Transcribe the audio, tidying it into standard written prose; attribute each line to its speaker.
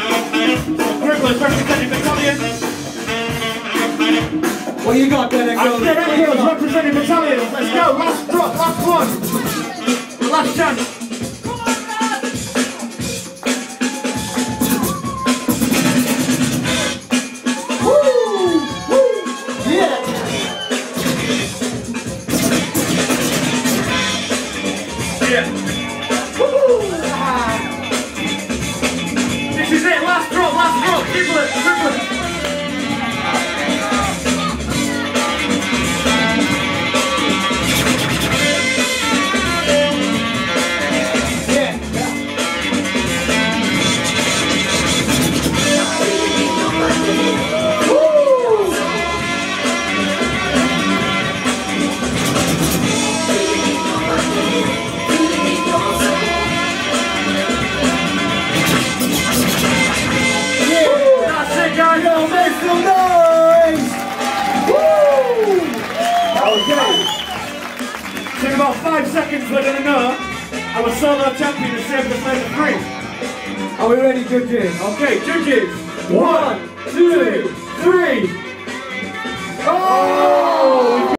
Speaker 1: Dribblers representing battalion.
Speaker 2: What you got there, girls?
Speaker 1: Girls representing battalions. Let's go. Last drop, last one. Last chance. This is it, last drop, dribble it, dribble it. In about 5 seconds we're going to know our solo champion is saved the place of 3.
Speaker 2: Are we ready, judges?
Speaker 1: Okay, judges. 1, 2, 3.